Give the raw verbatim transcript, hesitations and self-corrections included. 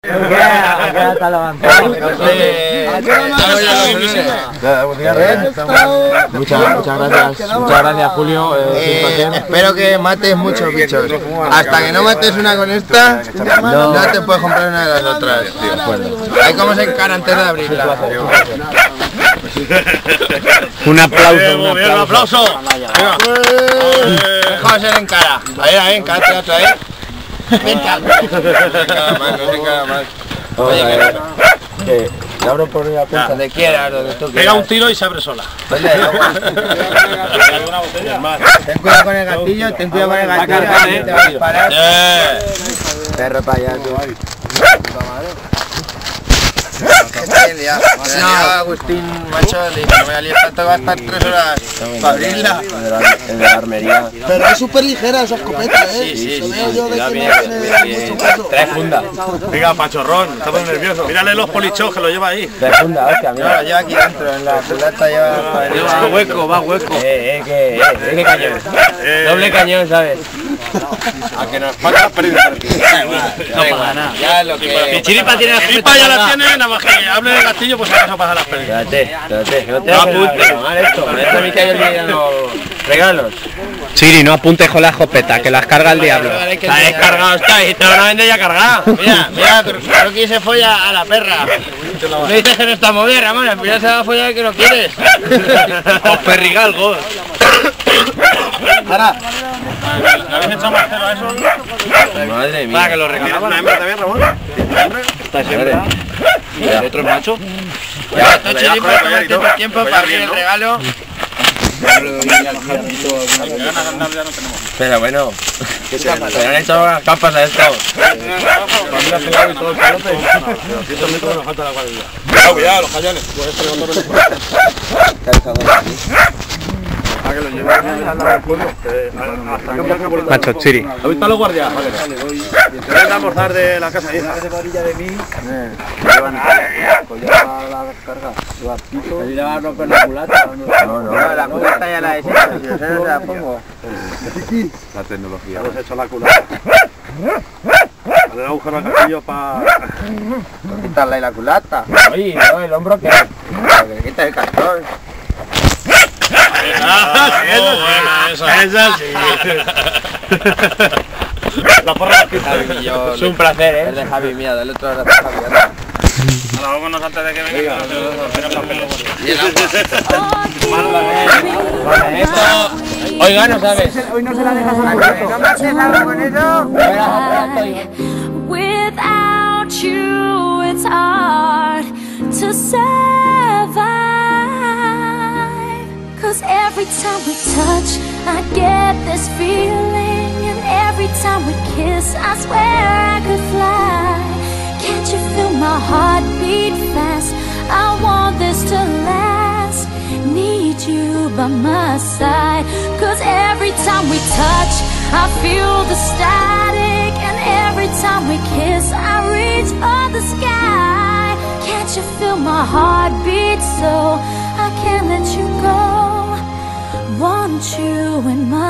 Hasta levantado. Muchas, muchas gracias, muchas gracias Julio. Eh, espero que mates muchos bichos. Hasta que no mates una con esta, no, no te puedes comprar una de las otras, tío. Ahí como se encara antes de abrirla. Un aplauso, un aplauso. Un aplauso. ¿Cómo se le encara? Ahí, ahí, encárate otra vez. Venga. No se encara más, no se encara más. Oye, que le abro por la punta. Donde quieras, donde tú quieras. Pega un tiro y se abre sola. Ten cuidado con el gatillo, ten cuidado con el gatillo. Te vas a disparar. Perro para allá, tú. No, Agustín, macho, no me voy a liar tanto, va a estar tres horas para abrirla. El de la armería. Pero es súper ligera esa escopeta, ¿eh? Sí, sí, sí. Yo de que no tiene mucho peso. Trae funda. Venga, pachorrón, está muy nervioso. Mírale los polichos que lo lleva ahí. Trae funda, hostia, No, mira. lo lleva aquí dentro, en la culata lleva... Va hueco, va hueco. Eh, eh, que, eh, eh, que cañón. Doble cañón, ¿sabes? A que nos paga pérdida. No pasa nada. Ya lo que... Chiripa tiene la chiripa, ya la tiene, nada más que hable del gatillo, pues acaso pasa las pérdidas. Espérate, espérate, que no te No hagas apunte. mal esto. Esto a mí que hay el día los regalos. Chiri, no apuntes con la escopeta, que las carga el diablo. Está descargado, está, y te van a vender ya cargado. Mira, mira, creo que se folla a la perra. No dices que no está movida, Ramón, al final se va a follar el que no quieres. Os perrigalgos. Para. ¿Le habéis echado más cero a eso? Madre mía. Para que lo regalaban. ¿Una hembra también, Ramón? ¿Está hembra? ¿Y el otro es macho? Ya, tú Chiripa, tomarte tu tiempo para abrir el regalo. Pero bueno, pero han hecho las capas a esto. Cuidado, cuidado, los cañones. A que lo lleve al pueblo. Macho, Chiri. ¿Lo visto a los guardias? Vale. Voy a almorzar de la casa ahí. de varilla de mí. Llevan pues ya la descarga. ¿Te va a romper la culata? No, no, la culata ya la he hecho, si no sé dónde la pongo. La tecnología. Hemos hecho la culata. Le agujero al castillo para... Quitarle la culata. Oye, no, el hombro que... Que quita el cartón. Ah, esa, esa sí. La porra es un placer, ¿eh? El de Javi mía, del otro lado de Javi. Ahora vámonos antes de que venga. Oiga, no sabes. Hoy no se la dejas al cuarto. ¿No me haces algo con eso? Without you, it's hard to survive. Cause every time we touch, I get this feeling. And every time we kiss, I swear I could fly. Can't you feel my heart beat fast? I want this to last. Need you by my side. Cause every time we touch, I feel the static. And every time we kiss, I reach for the sky. Can't you feel my heart beat so I can't let you go? Want you in my